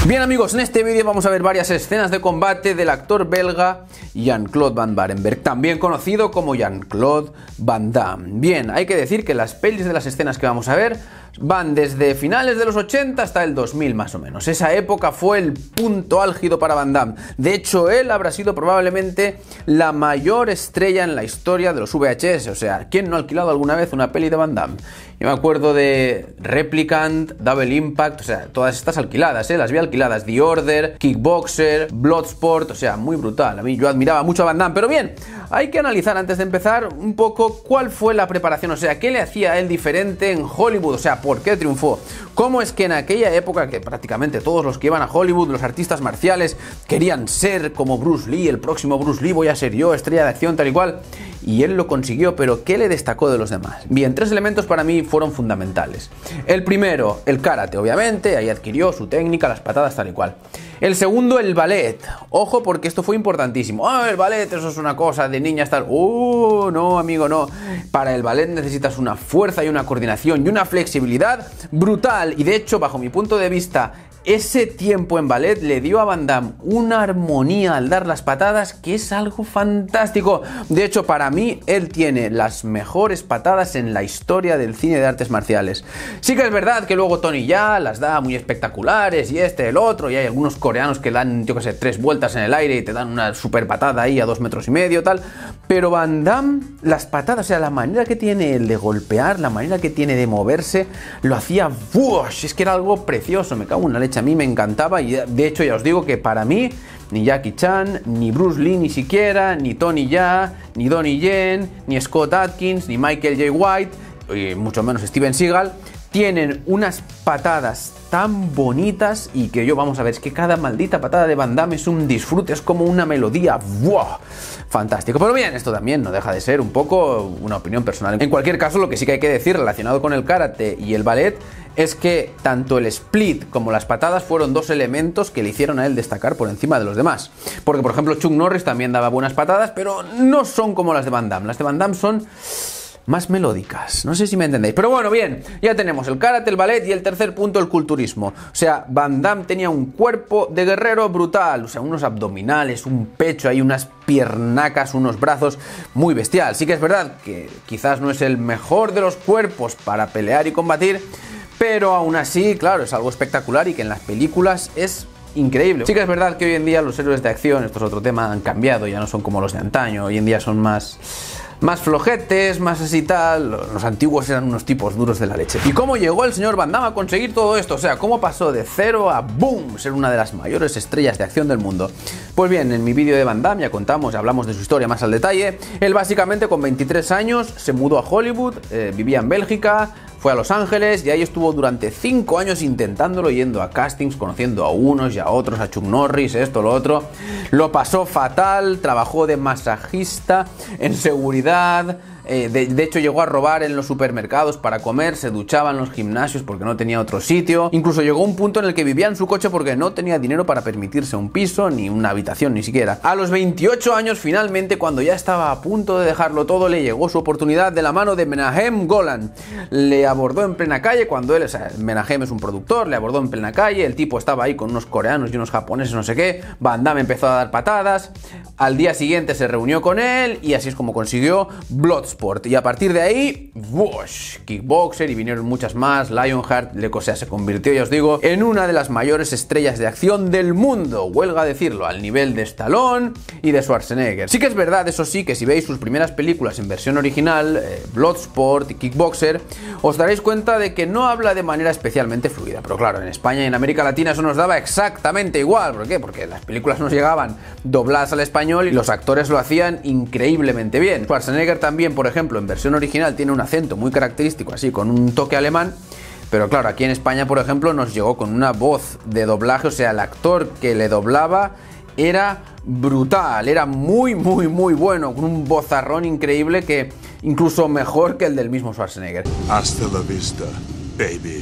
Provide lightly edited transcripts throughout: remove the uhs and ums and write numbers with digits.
Bien amigos, en este vídeo vamos a ver varias escenas de combate del actor belga Jean-Claude Van Barenberg, también conocido como Jean-Claude Van Damme. Bien, hay que decir que las pelis de las escenas que vamos a ver van desde finales de los 80 hasta el 2000 más o menos. Esa época fue el punto álgido para Van Damme. De hecho, él habrá sido probablemente la mayor estrella en la historia de los VHS. O sea, ¿quién no ha alquilado alguna vez una peli de Van Damme? Yo me acuerdo de Replicant, Double Impact, o sea, todas estas alquiladas, las vi alquiladas. The Order, Kickboxer, Bloodsport, o sea, muy brutal. A mí yo admiraba mucho a Van Damme, pero bien, hay que analizar antes de empezar un poco cuál fue la preparación, o sea, qué le hacía a él diferente en Hollywood, o sea, por qué triunfó. Cómo es que en aquella época, que prácticamente todos los que iban a Hollywood, los artistas marciales, querían ser como Bruce Lee, el próximo Bruce Lee, voy a ser yo, estrella de acción, tal y cual. Y él lo consiguió, pero ¿qué le destacó de los demás? Bien, tres elementos para mí fueron fundamentales. El primero, el karate, obviamente, ahí adquirió su técnica, las patadas, tal y cual. El segundo, el ballet. Ojo, porque esto fue importantísimo. El ballet, eso es una cosa de niñas tal. No, amigo, no. Para el ballet necesitas una fuerza y una coordinación y una flexibilidad brutal. Y de hecho, bajo mi punto de vista, ese tiempo en ballet le dio a Van Damme una armonía al dar las patadas que es algo fantástico. De hecho, para mí, él tiene las mejores patadas en la historia del cine de artes marciales. Sí que es verdad que luego Tony Jaa las da muy espectaculares y el otro, y hay algunos coreanos que dan, yo que sé, 3 vueltas en el aire y te dan una super patada ahí a 2,5 metros, tal. Pero Van Damme, las patadas, o sea, la manera que tiene él de golpear, la manera que tiene de moverse, lo hacía, es que era algo precioso, me cago en la leche. A mí me encantaba y de hecho ya os digo que para mí ni Jackie Chan, ni Bruce Lee ni siquiera, ni Tony Jaa, ni Donnie Yen, ni Scott Adkins, ni Michael J. White, y mucho menos Steven Seagal, tienen unas patadas tan bonitas y que vamos a ver, es que cada maldita patada de Van Damme es un disfrute, es como una melodía, ¡wow! Fantástico. Pero bien, esto también no deja de ser un poco una opinión personal. En cualquier caso, lo que sí que hay que decir relacionado con el karate y el ballet es que tanto el split como las patadas fueron dos elementos que le hicieron a él destacar por encima de los demás. Porque, por ejemplo, Chuck Norris también daba buenas patadas, pero no son como las de Van Damme. Las de Van Damme son más melódicas, no sé si me entendéis. Pero bueno, bien, ya tenemos el karate, el ballet y el tercer punto, el culturismo. O sea, Van Damme tenía un cuerpo de guerrero brutal, o sea, unos abdominales, un pecho, hay unas piernacas, unos brazos, muy bestial. Sí que es verdad que quizás no es el mejor de los cuerpos para pelear y combatir, pero aún así, claro, es algo espectacular y que en las películas es increíble. Sí que es verdad que hoy en día los héroes de acción, esto es otro tema, han cambiado, ya no son como los de antaño, hoy en día son más flojetes, más así tal. Los antiguos eran unos tipos duros de la leche. ¿Y cómo llegó el señor Van Damme a conseguir todo esto? O sea, ¿cómo pasó de cero a boom, ser una de las mayores estrellas de acción del mundo? Pues bien, en mi vídeo de Van Damme ya hablamos de su historia más al detalle. Él básicamente con 23 años se mudó a Hollywood, vivía en Bélgica, fue a Los Ángeles y ahí estuvo durante 5 años intentándolo, yendo a castings, conociendo a unos y a otros, a Chuck Norris, esto, lo otro. Lo pasó fatal, trabajó de masajista en seguridad. De hecho llegó a robar en los supermercados para comer, se duchaba en los gimnasios porque no tenía otro sitio. Incluso llegó a un punto en el que vivía en su coche porque no tenía dinero para permitirse un piso ni una habitación ni siquiera. A los 28 años finalmente, cuando ya estaba a punto de dejarlo todo, le llegó su oportunidad de la mano de Menahem Golan. Le abordó en plena calle cuando él, o sea, Menahem es un productor, le abordó en plena calle, el tipo estaba ahí con unos coreanos y unos japoneses, no sé qué. Van Damme empezó a dar patadas, al día siguiente se reunió con él y así es como consiguió Bloodsport. Y a partir de ahí, Kickboxer y vinieron muchas más, Lionheart, se convirtió, ya os digo, en una de las mayores estrellas de acción del mundo, huelga decirlo, al nivel de Stallone y de Schwarzenegger. Sí que es verdad, eso sí, que si veis sus primeras películas en versión original, Bloodsport y Kickboxer, os daréis cuenta de que no habla de manera especialmente fluida. Pero claro, en España y en América Latina eso nos daba exactamente igual. ¿Por qué? Porque las películas nos llegaban dobladas al español y los actores lo hacían increíblemente bien. Schwarzenegger también, por ejemplo, en versión original tiene un acento muy característico, así, con un toque alemán. Pero claro, aquí en España, por ejemplo, nos llegó con una voz de doblaje, o sea, el actor que le doblaba era brutal, era muy bueno, con un vozarrón increíble, que incluso mejor que el del mismo Schwarzenegger. Hasta la vista, baby.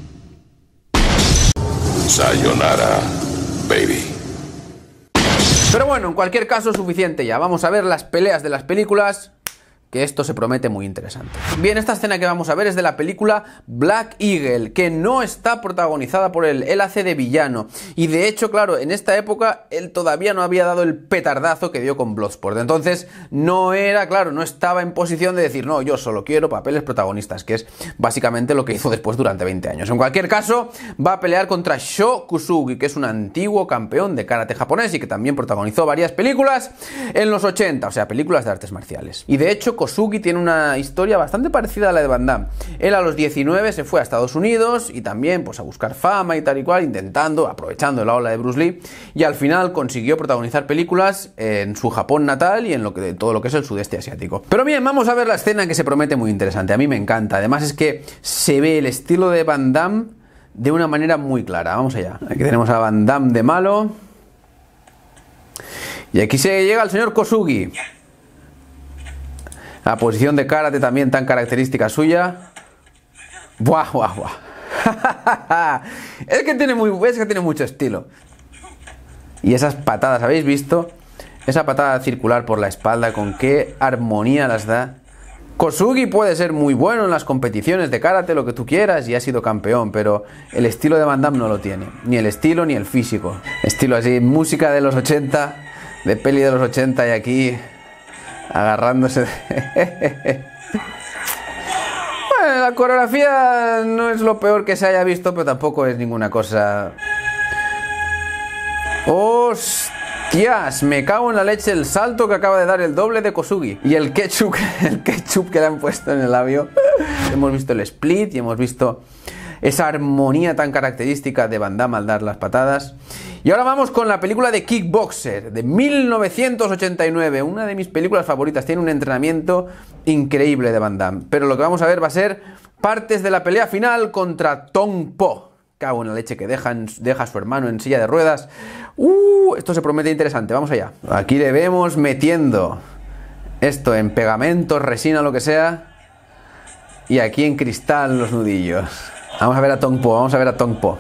Sayonara, baby. Pero bueno, en cualquier caso, suficiente ya. Vamos a ver las peleas de las películas que esto se promete muy interesante. Bien, esta escena que vamos a ver es de la película Black Eagle, que no está protagonizada por él. Él hace de villano. Y de hecho, claro, en esta época él todavía no había dado el petardazo que dio con Bloodsport. Entonces no era, claro, no estaba en posición de decir, no, yo solo quiero papeles protagonistas, que es básicamente lo que hizo después durante 20 años. En cualquier caso, va a pelear contra Sho Kusugi, que es un antiguo campeón de karate japonés y que también protagonizó varias películas en los 80, o sea, películas de artes marciales. Y de hecho, Kosugi tiene una historia bastante parecida a la de Van Damme. Él a los 19 se fue a Estados Unidos y también pues a buscar fama y tal y cual, intentando, aprovechando la ola de Bruce Lee, y al final consiguió protagonizar películas en su Japón natal y en todo lo que es el sudeste asiático. Pero bien, vamos a ver la escena que se promete muy interesante. A mí me encanta. Además es que se ve el estilo de Van Damme de una manera muy clara. Vamos allá. Aquí tenemos a Van Damme de malo. Y aquí se llega el señor Kosugi. La posición de karate también tan característica suya. ¡Buah, buah, buah! Es que tiene mucho estilo. Y esas patadas, ¿habéis visto? Esa patada circular por la espalda, con qué armonía las da. Kosugi puede ser muy bueno en las competiciones de karate, lo que tú quieras, y ha sido campeón, pero el estilo de Van Damme no lo tiene. Ni el estilo ni el físico. Estilo así, música de los 80, de peli de los 80, y aquí agarrándose. Bueno, la coreografía no es lo peor que se haya visto, pero tampoco es ninguna cosa. ¡Hostias! Me cago en la leche el salto que acaba de dar el doble de Kosugi. Y el ketchup que le han puesto en el labio. Hemos visto el split y hemos visto esa armonía tan característica de Van Damme al dar las patadas. Y ahora vamos con la película de Kickboxer, de 1989, una de mis películas favoritas. Tiene un entrenamiento increíble de Van Damme. Pero lo que vamos a ver va a ser partes de la pelea final contra Tong Po. Cago en la leche, que deja a su hermano en silla de ruedas. Esto se promete interesante, vamos allá. Aquí le vemos metiendo esto en pegamento, resina, lo que sea. Y aquí en cristal los nudillos. Vamos a ver a Tong Po, vamos a ver a Tong Po.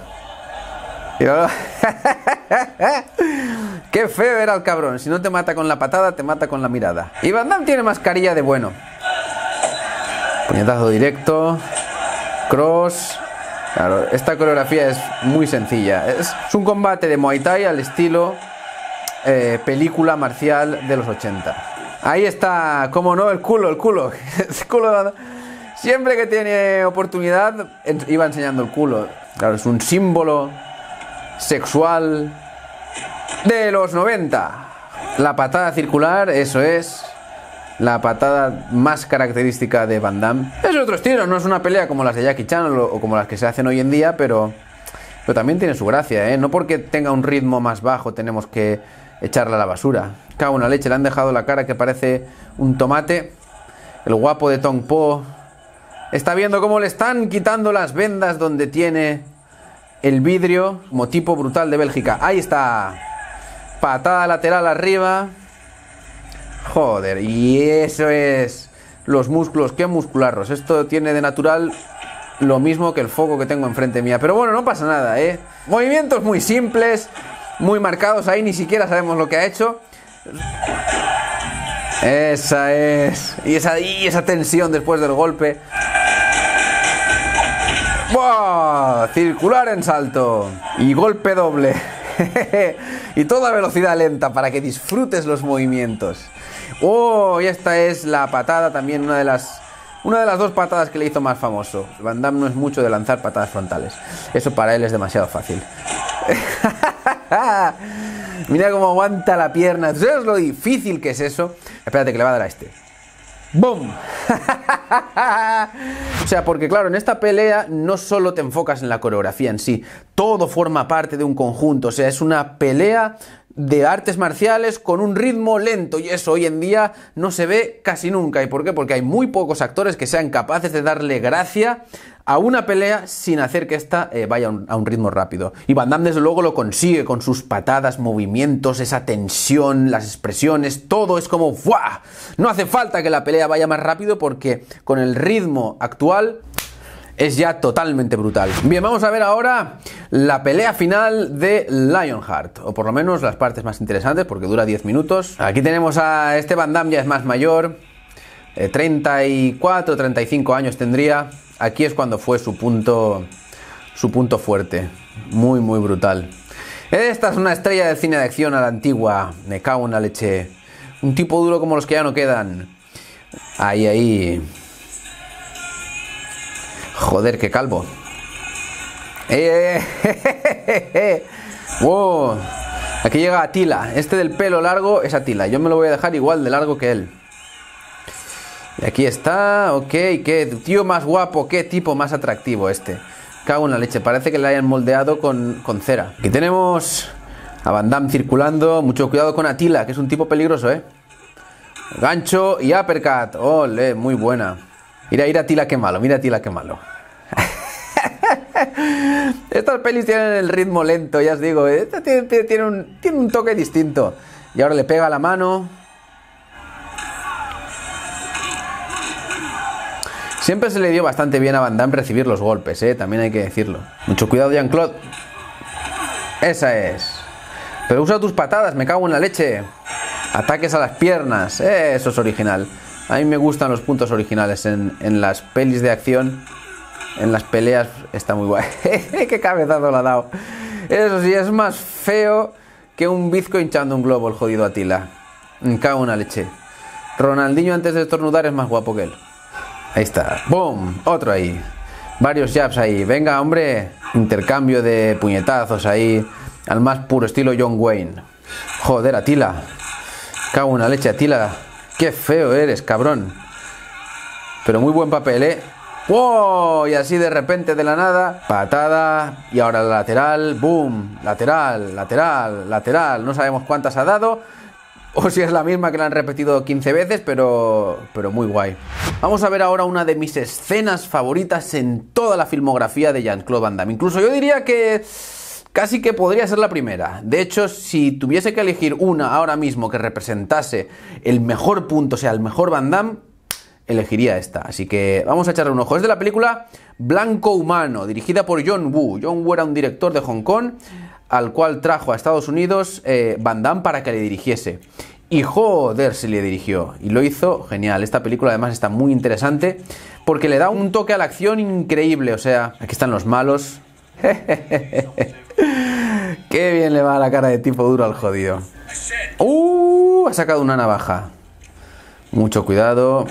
Qué feo era el cabrón. Si no te mata con la patada, te mata con la mirada. Y Van Damme tiene mascarilla de bueno. Puñetazo directo. Cross. Claro, esta coreografía es muy sencilla. Es un combate de Muay Thai al estilo película marcial de los 80. Ahí está, como no, el culo. El culo siempre que tiene oportunidad iba enseñando el culo. Claro, es un símbolo sexual de los 90. La patada circular, eso es la patada más característica de Van Damme. Es otro estilo, no es una pelea como las de Jackie Chan o como las que se hacen hoy en día, pero también tiene su gracia, ¿eh? No porque tenga un ritmo más bajo tenemos que echarla a la basura. Cago en la leche, le han dejado la cara que parece un tomate. El guapo de Tong Po está viendo cómo le están quitando las vendas donde tiene el vidrio, como tipo brutal de Bélgica. Ahí está. Patada lateral arriba. Joder, y eso es. Los músculos, qué muscularros. Esto tiene de natural lo mismo que el foco que tengo enfrente mía. Pero bueno, no pasa nada, ¿eh? Movimientos muy simples, muy marcados. Ahí ni siquiera sabemos lo que ha hecho. Esa es. Y esa tensión después del golpe. ¡Buah! Circular en salto. Y golpe doble. Y toda velocidad lenta para que disfrutes los movimientos. Y esta es la patada también, una de las dos patadas que le hizo más famoso. Van Damme no es mucho de lanzar patadas frontales. Eso para él es demasiado fácil. Mira cómo aguanta la pierna. ¿Tú sabes lo difícil que es eso? Espérate que le va a dar a este. ¡Bum! O sea, porque claro, en esta pelea no solo te enfocas en la coreografía en sí, todo forma parte de un conjunto. O sea, es una pelea de artes marciales con un ritmo lento, y eso hoy en día no se ve casi nunca. ¿Y por qué? Porque hay muy pocos actores que sean capaces de darle gracia a una pelea sin hacer que esta vaya a un ritmo rápido. Y Van Damme desde luego lo consigue con sus patadas, movimientos, esa tensión, las expresiones, todo es como ¡buah! No hace falta que la pelea vaya más rápido porque con el ritmo actual es ya totalmente brutal. Bien, vamos a ver ahora la pelea final de Lionheart, o por lo menos las partes más interesantes porque dura 10 minutos. Aquí tenemos a este Van Damme, ya es más mayor. 34, 35 años tendría. Aquí es cuando fue su punto fuerte. Muy, muy brutal. Esta es una estrella del cine de acción a la antigua. Me cago en la leche. Un tipo duro como los que ya no quedan. Ahí, ahí. Joder, qué calvo. Wow. Aquí llega Atila. Este del pelo largo es Atila. Yo me lo voy a dejar igual de largo que él. Y aquí está. Ok, qué tío más guapo. Qué tipo más atractivo este. Cago en la leche. Parece que le hayan moldeado con cera. Aquí tenemos a Van Damme circulando. Mucho cuidado con Atila, que es un tipo peligroso, Gancho y uppercut. Ole, muy buena. Mira, Atila, qué malo. Mira Atila, qué malo. Estas pelis tienen el ritmo lento, ya os digo. Esta tiene un toque distinto. Y ahora le pega la mano. Siempre se le dio bastante bien a Van Damme recibir los golpes, también hay que decirlo. Mucho cuidado, Jean-Claude. Esa es. Pero usa tus patadas, me cago en la leche. Ataques a las piernas. Eso es original. A mí me gustan los puntos originales en las pelis de acción. En las peleas está muy guay. Qué cabezazo le ha dado. Eso sí, es más feo que un bizco hinchando un globo el jodido Atila. Me cago en la leche. Ronaldinho antes de estornudar es más guapo que él. Ahí está. ¡Boom! Otro ahí. Varios jabs ahí. Venga, hombre. Intercambio de puñetazos ahí. Al más puro estilo John Wayne. Joder, Atila. Cago en la leche, Atila. Qué feo eres, cabrón. Pero muy buen papel, ¡wow! Y así de repente de la nada. Patada. Y ahora la lateral. ¡Boom! Lateral, lateral, lateral. No sabemos cuántas ha dado. O si es la misma que la han repetido 15 veces, pero muy guay. Vamos a ver ahora una de mis escenas favoritas en toda la filmografía de Jean-Claude Van Damme. Incluso yo diría que casi que podría ser la primera. De hecho, si tuviese que elegir una ahora mismo que representase el mejor punto, o sea, el mejor Van Damme, elegiría esta. Así que vamos a echarle un ojo. Es de la película Blanco Humano, dirigida por John Woo. John Woo era un director de Hong Kong al cual trajo a Estados Unidos Van Damme para que le dirigiese. Y joder, se le dirigió. Y lo hizo genial. Esta película además está muy interesante porque le da un toque a la acción increíble. O sea, aquí están los malos. Qué bien le va la cara de tipo duro al jodido. Ha sacado una navaja. Mucho cuidado.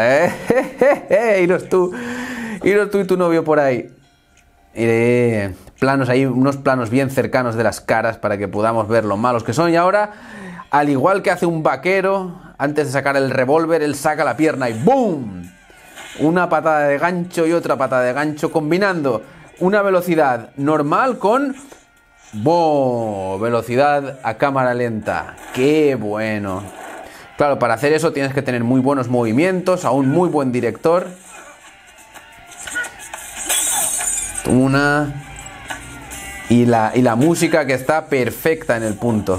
Iros tú y tu novio por ahí. Planos ahí, unos planos bien cercanos de las caras para que podamos ver lo malos que son. Y ahora, al igual que hace un vaquero, antes de sacar el revólver, él saca la pierna y ¡boom! Una patada de gancho y otra patada de gancho, combinando una velocidad normal con velocidad a cámara lenta. ¡Qué bueno! Claro, para hacer eso tienes que tener muy buenos movimientos, a un muy buen director. Una. Y la música que está perfecta en el punto.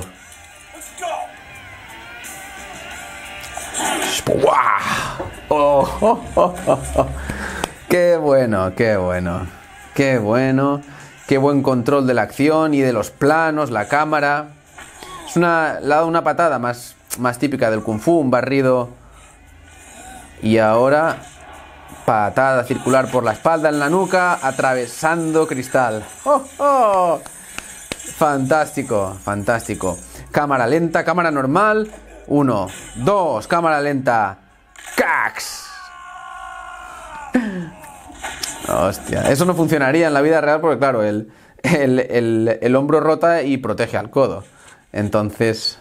¡Qué bueno, qué bueno! ¡Qué bueno! ¡Qué buen control de la acción y de los planos, la cámara! Le ha dado una patada más típica del Kung Fu, un barrido. Y ahora patada circular por la espalda en la nuca, atravesando cristal. ¡Oh! Fantástico, fantástico. Cámara lenta, cámara normal. 1, 2, cámara lenta. ¡Cax! Hostia, eso no funcionaría en la vida real porque claro, el hombro rota y protege al codo. Entonces...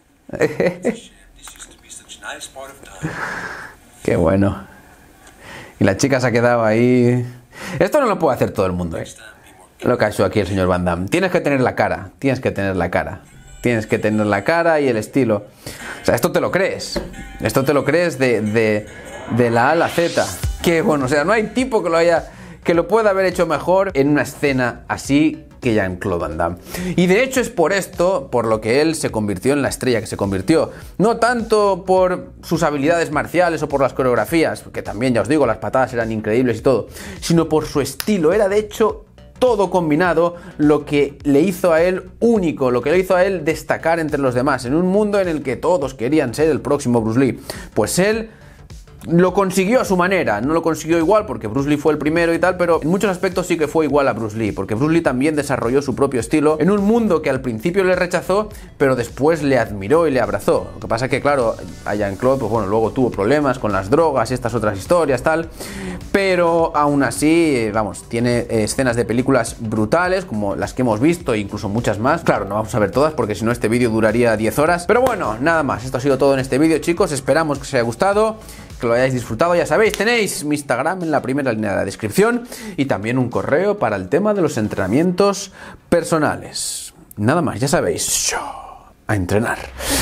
Qué bueno. Y la chica se ha quedado ahí. Esto no lo puede hacer todo el mundo, lo que ha hecho aquí el señor Van Damme. Tienes que tener la cara. Tienes que tener la cara. Tienes que tener la cara y el estilo. O sea, esto te lo crees. Esto te lo crees de la A a la Z. Qué bueno. O sea, no hay tipo que lo pueda haber hecho mejor en una escena así que Jean-Claude Van Damme. Y de hecho es por esto, por lo que él se convirtió en la estrella que se convirtió. No tanto por sus habilidades marciales o por las coreografías, que también, ya os digo, las patadas eran increíbles y todo, sino por su estilo. Era de hecho todo combinado lo que le hizo a él único, lo que le hizo a él destacar entre los demás, en un mundo en el que todos querían ser el próximo Bruce Lee. Pues él Lo consiguió a su manera, no lo consiguió igual porque Bruce Lee fue el primero y tal, pero en muchos aspectos sí que fue igual a Bruce Lee, porque Bruce Lee también desarrolló su propio estilo en un mundo que al principio le rechazó, pero después le admiró y le abrazó. Lo que pasa es que, claro, a Jean-Claude, pues bueno, luego tuvo problemas con las drogas y estas otras historias, tal, pero aún así, vamos, tiene escenas de películas brutales, como las que hemos visto e incluso muchas más. Claro, no vamos a ver todas porque si no este vídeo duraría 10 horas, pero bueno, nada más, esto ha sido todo en este vídeo, chicos, esperamos que os haya gustado, que lo hayáis disfrutado. Ya sabéis, tenéis mi Instagram en la primera línea de la descripción y también un correo para el tema de los entrenamientos personales. Nada más, ya sabéis, a entrenar.